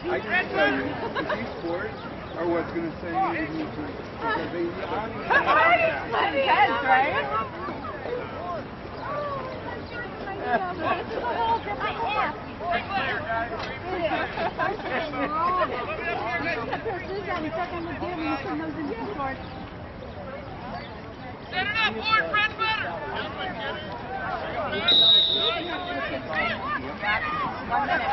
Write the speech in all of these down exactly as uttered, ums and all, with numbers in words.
I can tell you, these sports are what's going to send you to New Jersey. Because they Plenty heads, right? Set it up, board, bread butter. One minute.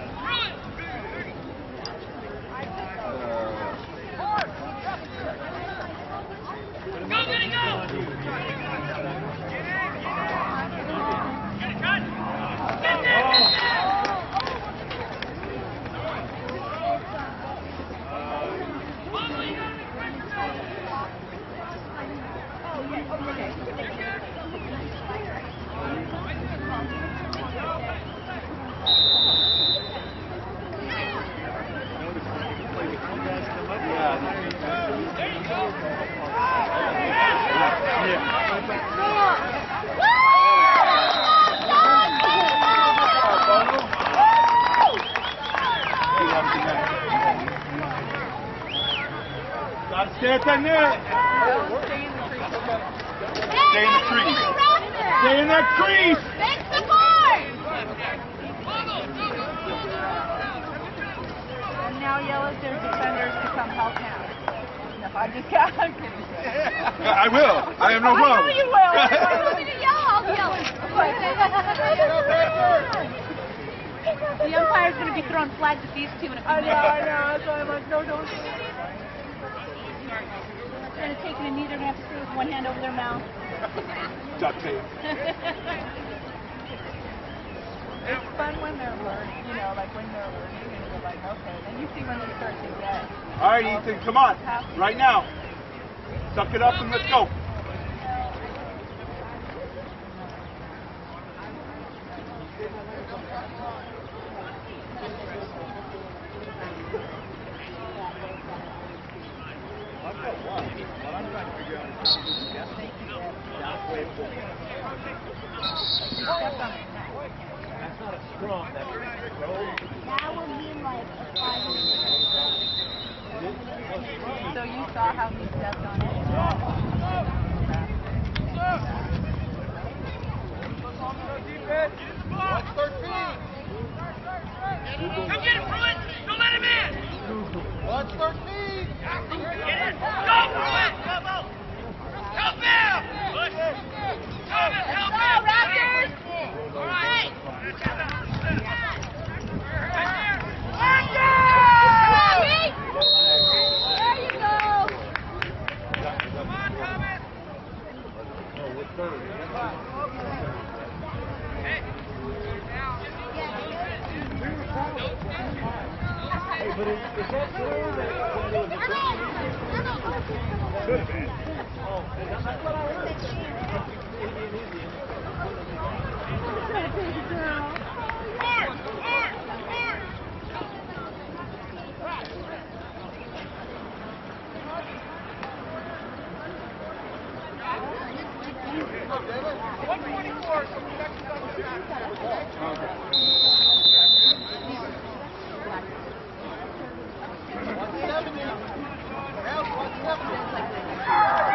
Go, get it, go! Get it, cut! Get there, get there! Gotta stay at that net. Stay in the crease. Stay in that crease. Fix the board! And now yellows, their defenders become help now. No, I'm just I'm kidding. I will. I have no problem. I know you will. If you want me to yell, I'll yell. The umpire's going to be throwing flags at these two in a few I know, minutes. I know. That's why I'm like, no, don't. They're taking a knee, they're going to have to stay with one hand over their mouth. Duct tape. It's fun when they're learning, you know, like when they're learning and you're like, okay. Then you see when they start to get. All right, Ethan, come on. Right now. Suck it up and let's go. That's not a scrum, that's a throw. That would be like a five. So you saw how he stepped on it? Come get it, Pruitt! Don't let him in! Watch thirteen. Get it! Go, Pruitt! Help him! Push! Help him! Help him! Raptors! All right! There you go! Come on, Thomas! Hey! Hey, but is, is that true that when it was a Should have been. Oh, that's what I heard. Hard! Hard! Hard! one twenty-four, so check this out. one seventy. one seventy.